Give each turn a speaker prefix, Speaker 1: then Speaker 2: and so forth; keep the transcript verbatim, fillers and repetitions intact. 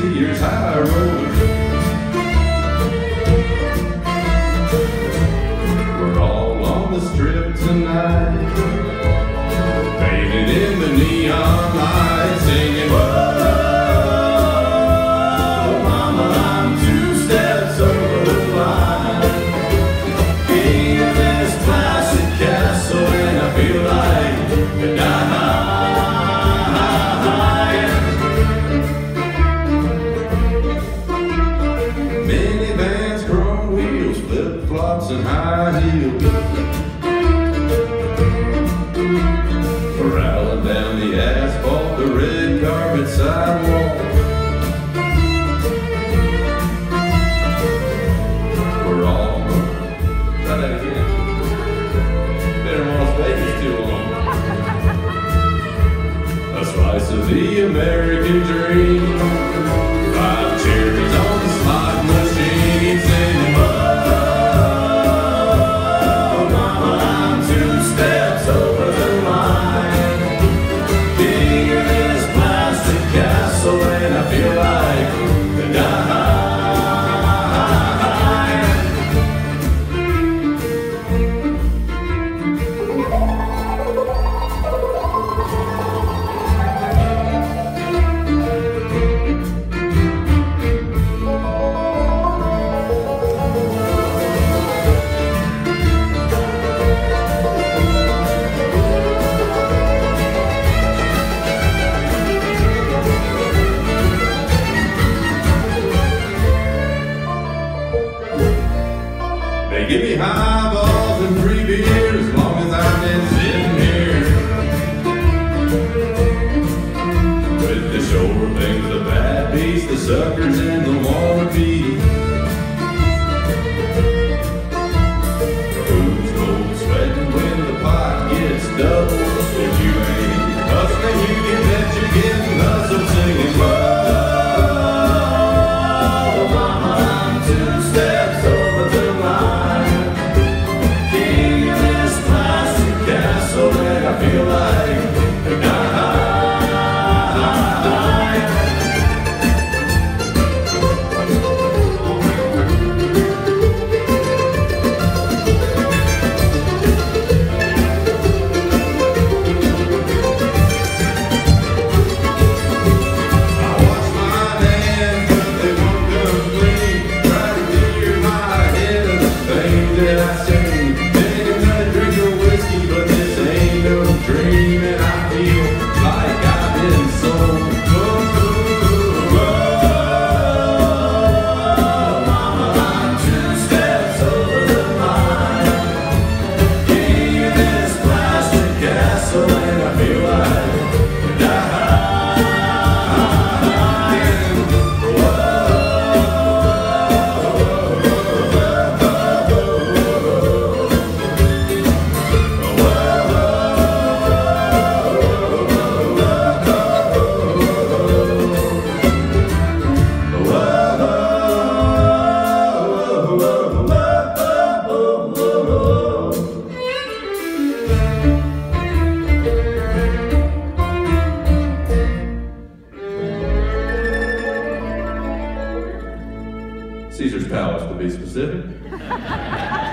Speaker 1: Sears High Road. We're all on the strip tonight, painted in the neon light, singing, whoa, mama, I'm two steps over the line. King of this classic castle, and I feel like dying. Minivans, chrome wheels, flip-flops and high heels, rattling down the asphalt, the red carpet sidewalk. We're all gonna try that again. Better want to stay this too long. A slice of the American dream, five cherries on the slot machine, singing, whoa, mama, I'm two steps over the line. King of this plastic castle, and I feel like dying. They give me highballs and free beer as long as I've been sitting here. With the shore things, the bad beats, the suckers, and the wannabes. Who's cold sweating when the pot gets double? If you ain't hustling, you can bet you're getting hustled, singing, whoa, mama, I'm two steps over the line. And I feel like Caesar's Palace, to be specific.